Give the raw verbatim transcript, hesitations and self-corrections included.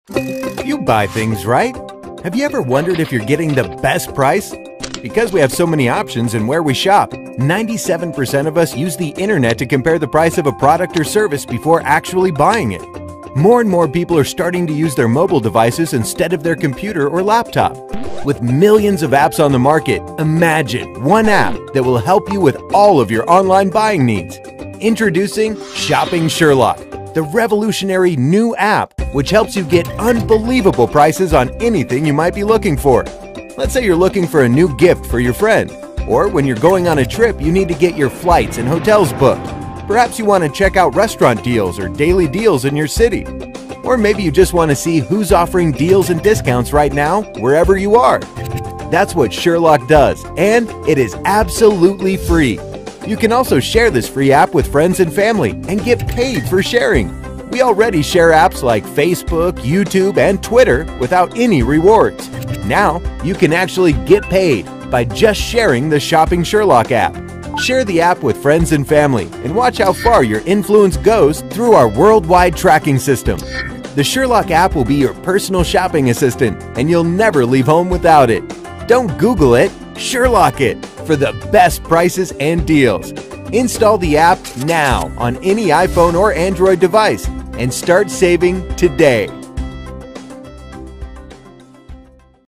You buy things, right? Have you ever wondered if you're getting the best price? Because we have so many options and where we shop, ninety-seven percent of us use the internet to compare the price of a product or service before actually buying it. More and more people are starting to use their mobile devices instead of their computer or laptop. With millions of apps on the market, imagine one app that will help you with all of your online buying needs. Introducing Shopping Sherlock, the revolutionary new app which helps you get unbelievable prices on anything you might be looking for. Let's say you're looking for a new gift for your friend, or when you're going on a trip you need to get your flights and hotels booked. Perhaps you want to check out restaurant deals or daily deals in your city. Or maybe you just want to see who's offering deals and discounts right now wherever you are. That's what Sherlock does, and it is absolutely free. You can also share this free app with friends and family and get paid for sharing. We already share apps like Facebook, YouTube, and Twitter without any rewards. Now you can actually get paid by just sharing the Shopping Sherlock app. Share the app with friends and family and watch how far your influence goes through our worldwide tracking system. The Sherlock app will be your personal shopping assistant, and you'll never leave home without it. Don't Google it, Sherlock it for the best prices and deals. Install the app now on any iPhone or Android device and start saving today.